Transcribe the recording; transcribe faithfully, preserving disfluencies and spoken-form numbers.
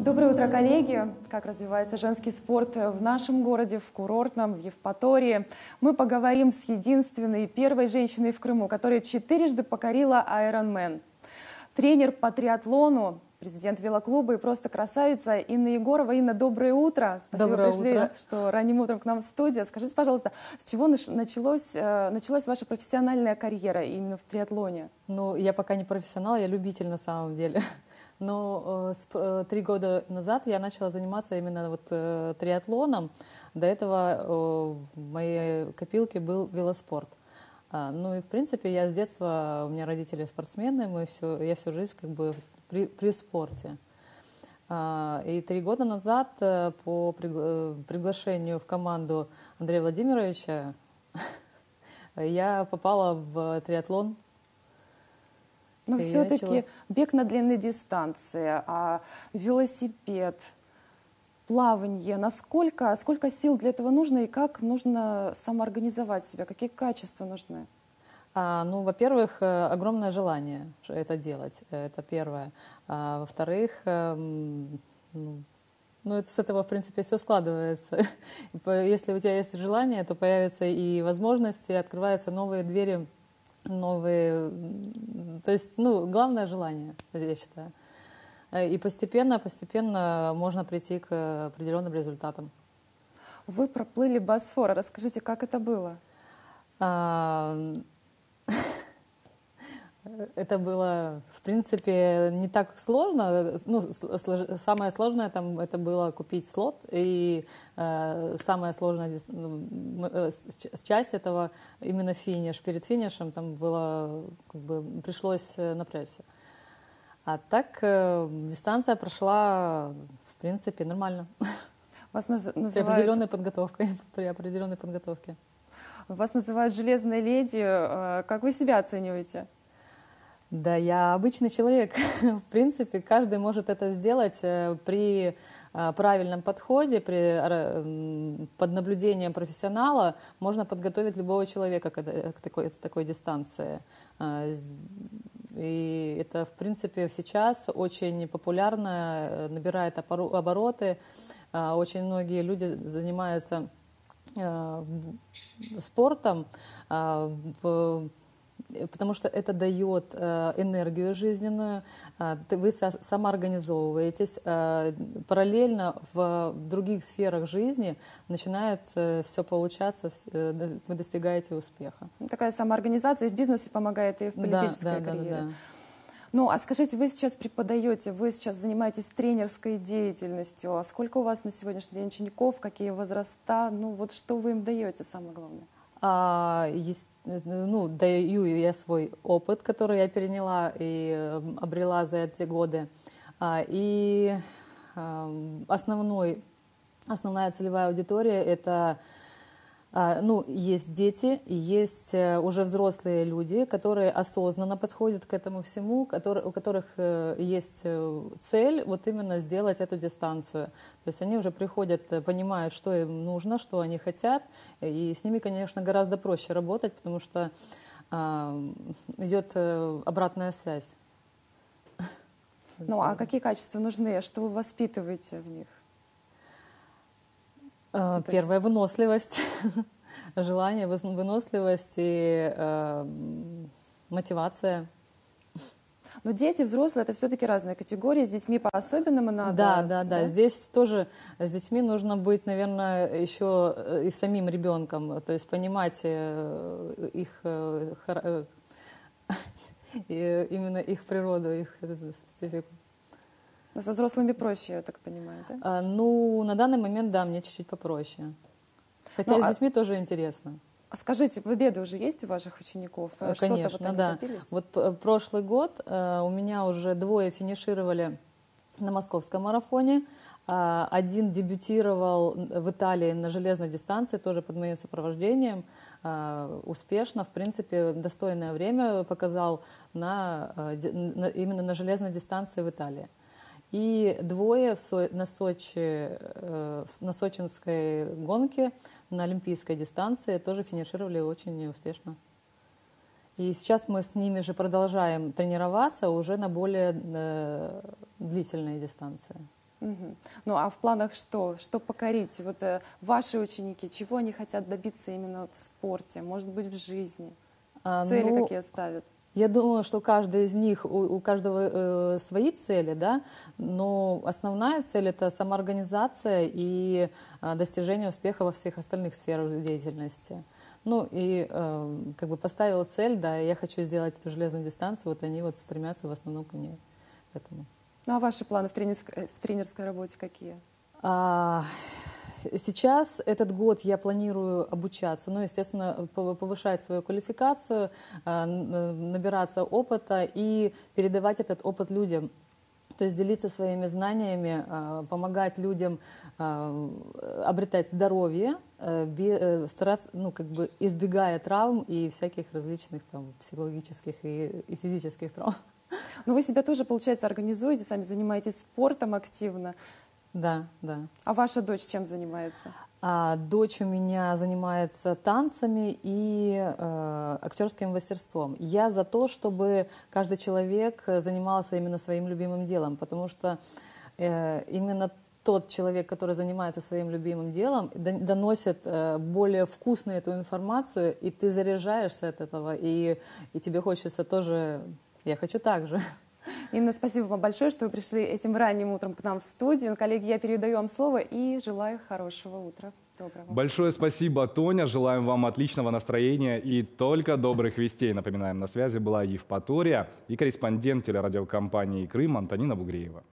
Доброе утро, коллеги! Как развивается женский спорт в нашем городе, в курортном, в Евпатории. Мы поговорим с единственной первой женщиной в Крыму, которая четырежды покорила Ironman. Тренер по триатлону, президент велоклуба и просто красавица Инна Егорова. Инна, доброе утро! Спасибо, Доброе пришли, утро. что ранним утром к нам в студию. Скажите, пожалуйста, с чего началось, началась ваша профессиональная карьера именно в триатлоне? Ну, я пока не профессионал, я любитель на самом деле. Но э, с, э, три года назад я начала заниматься именно вот, э, триатлоном. До этого э, в моей копилке был велоспорт. А, ну и в принципе я с детства, у меня родители спортсмены, мы все, я всю жизнь как бы при, при спорте. А, и три года назад э, по пригла- приглашению в команду Андрея Владимировича я попала в триатлон. Но И все-таки начала... бег на длинной дистанции, а велосипед, плавание, насколько, сколько сил для этого нужно и как нужно самоорганизовать себя, какие качества нужны? А, ну, во-первых, огромное желание это делать, это первое. А, во-вторых, эм, ну, ну, это с этого, в принципе, все складывается. Если у тебя есть желание, то появятся и возможности, открываются новые двери, новые... То есть, ну, главное желание, я считаю. И постепенно, постепенно можно прийти к определенным результатам. Вы проплыли Босфор. Расскажите, как это было? А, Это было, в принципе, не так сложно. Ну, слож... Самое сложное там это было купить слот, и э, самая сложная э, часть этого именно финиш. Перед финишем там было, как бы, пришлось напрячься. А так э, дистанция прошла, в принципе, нормально. Вас наз... называют... При определенной подготовке. При определенной подготовке. Вас называют железной леди. Как вы себя оцениваете? Да, я обычный человек. В принципе, каждый может это сделать при правильном подходе, при, под наблюдением профессионала. Можно подготовить любого человека к такой, к такой дистанции. И это, в принципе, сейчас очень популярно, набирает обороты. Очень многие люди занимаются спортом, потому что это дает энергию жизненную, вы самоорганизовываетесь, параллельно в других сферах жизни начинает все получаться, вы достигаете успеха. Такая самоорганизация в бизнесе помогает и в политической да, да, карьере. Да, да. Ну, а скажите, вы сейчас преподаете, вы сейчас занимаетесь тренерской деятельностью. А сколько у вас на сегодняшний день учеников, какие возраста? Ну, вот что вы им даете, самое главное? А, есть, ну, даю я свой опыт, который я переняла и обрела за эти годы. А, и а, основной, основная целевая аудитория — это, а, ну, есть дети, есть уже взрослые люди, которые осознанно подходят к этому всему, которые, у которых есть цель вот именно сделать эту дистанцию. То есть они уже приходят, понимают, что им нужно, что они хотят, и с ними, конечно, гораздо проще работать, потому что а, идет обратная связь. Ну, а какие качества нужны, что вы воспитываете в них? Первая — выносливость, желание, выносливость и э, мотивация. Но дети, взрослые — это все-таки разные категории. С детьми по-особенному надо. Да, да, да, да. Здесь тоже с детьми нужно быть, наверное, еще и самим ребенком, то есть понимать их, именно их природу, их специфику. Но со взрослыми проще, я так понимаю, да? А, ну, на данный момент, да, мне чуть-чуть попроще. Хотя ну, с детьми а... тоже интересно. А скажите, победы уже есть у ваших учеников? Конечно, Что-то вот да. добились? Вот прошлый год э, у меня уже двое финишировали на московском марафоне. Э, один дебютировал в Италии на железной дистанции, тоже под моим сопровождением. Э, успешно, в принципе, достойное время показал на, на, именно на железной дистанции в Италии. И двое в Со... на, Сочи, э, на сочинской гонке, на олимпийской дистанции тоже финишировали очень успешно. И сейчас мы с ними же продолжаем тренироваться уже на более э, длительные дистанции. Мгм. Ну а в планах что? Что покорить? Вот э, ваши ученики, чего они хотят добиться именно в спорте, может быть, в жизни? А, Цели ну, какие ставят? Я думаю, что каждый из них, у, у каждого э, свои цели, да, но основная цель — это самоорганизация и э, достижение успеха во всех остальных сферах деятельности. Ну и э, как бы поставила цель, да, я хочу сделать эту железную дистанцию, вот они вот стремятся в основном к ней, к этому. Ну а ваши планы в тренерской, в тренерской работе какие? А, Сейчас, этот год, я планирую обучаться, ну, естественно, пов- повышать свою квалификацию, а, н- набираться опыта и передавать этот опыт людям. То есть делиться своими знаниями, а, помогать людям а, обретать здоровье, э, бе- э, стараться, ну, как бы избегая травм и всяких различных там психологических и, и физических травм. Ну вы себя тоже, получается, организуете, сами занимаетесь спортом активно. Да, да. А ваша дочь чем занимается? А дочь у меня занимается танцами и э, актерским мастерством. Я за то, чтобы каждый человек занимался именно своим любимым делом, потому что э, именно тот человек, который занимается своим любимым делом, дон- доносит э, более вкусно эту информацию, и ты заряжаешься от этого, и, и тебе хочется тоже, я хочу так же. Инна, спасибо вам большое, что вы пришли этим ранним утром к нам в студию. Ну, коллеги, я передаю вам слово и желаю хорошего утра. Доброго. Большое спасибо, Тоня. Желаем вам отличного настроения и только добрых вестей. Напоминаем, на связи была Евпатория и корреспондент телерадиокомпании «Крым» Антонина Бугреева.